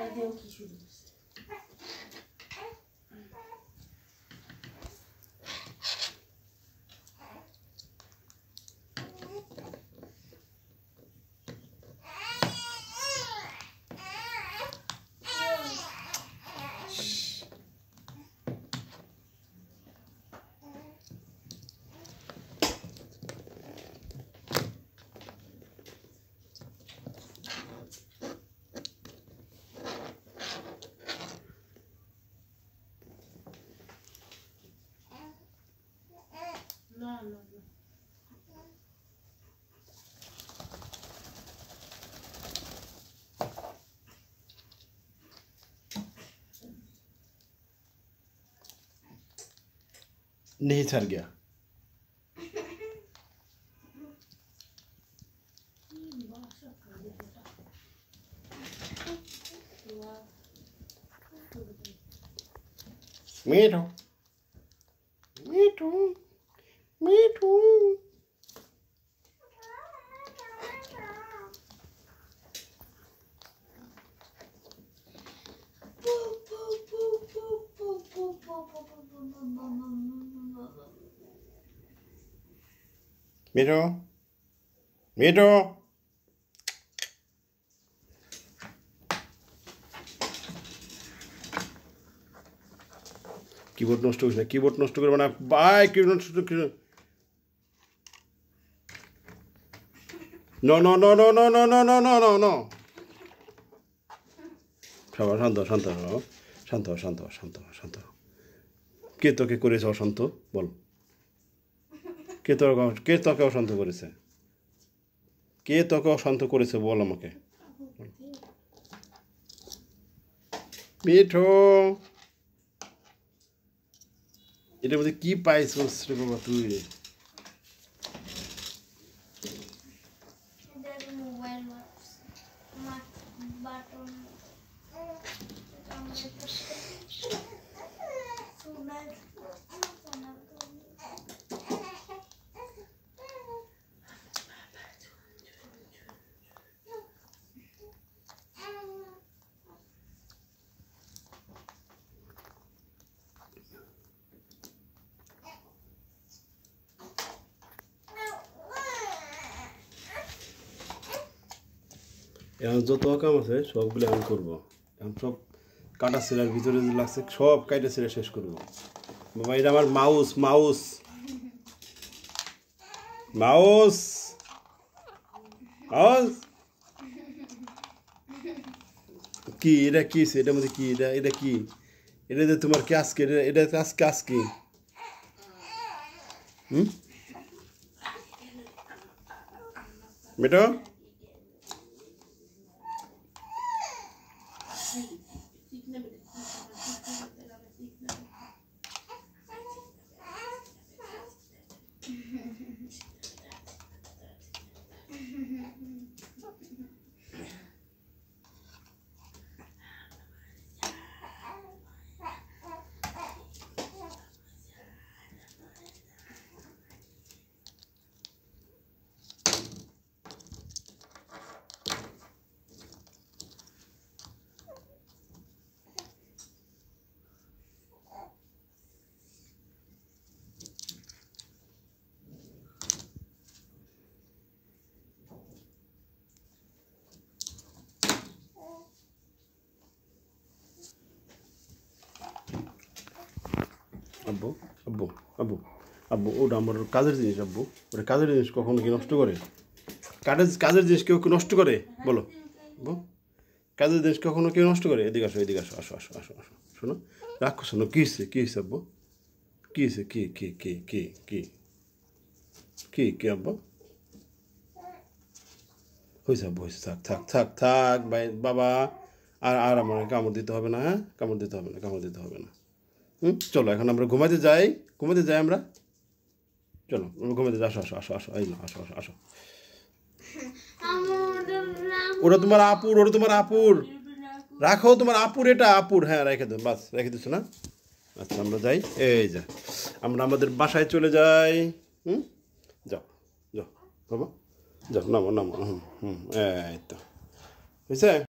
नहीं छर गया मीठू मीठू मीठू मीठू मीठू कीबोर्ड नष्ट करिस ना कीबोर्ड नष्ट करबो ना भाई कीबोर्ड नष्ट करिस no no no no no no no no no no no সবাই শান্ত শান্ত শান্ত শান্ত শান্ত শান্ত কে তোকে করেছে অশান্ত বল কে তোকে অশান্ত করেছে কে তোকে অশান্ত করেছে বল আমাকে মিঠু এটার মধ্যে কি পাইছিস রে বাবা তুই এখন যত কাম আছে সবগুলো আমি করবো এখন সব কাটা ছিঁড়ার ভিতরে যে লাগছে সব কাটা ছিঁড়ে শেষ করবো বাবা এটা আমার মাউস মাউস মাউস মাউস কি এটা কি এটার মধ্যে কি এটা কি এটা যে তোমার কি আজকে এটা আজকে আজকে বেটা আব্বু আব্বু আব্বু আব্বু ওটা আমার কাজের জিনিস আব্বু ওটা কাজের জিনিস কখনো কি নষ্ট করে কাজের জিনিস কেউ নষ্ট করে বলো আব্বু কাজের জিনিস কখনো কেউ নষ্ট করে এদিকে আসো আসো আসো আসো আসো শোনো রাখো শোনো কী হয়েছে আব্বু কী হয়েছে কি কি কি কি কি কি কি আব্বু হয়েছে আব্বু হয়েছে থাক থাক থাক থাক ভাই বাবা আর আমার কামড় দিতে হবে না হ্যাঁ কামড় দিতে হবে না কামড় দিতে হবে না চলো এখন আমরা ঘুমাতে যাই আমরা চলো ঘুমাতে যাই আসো আসো আসো আসো এই না আসো আসো আসো ওটা তোমার আপুর রাখো তোমার আপুর এটা আপুর হ্যাঁ রেখে দাও বাস রেখে দিচ্ছ না আচ্ছা আমরা যাই এই যা আমরা আমাদের বাসায় চলে যাই যাও যাও বাবা যাও নামো নামো এই তো বুঝছে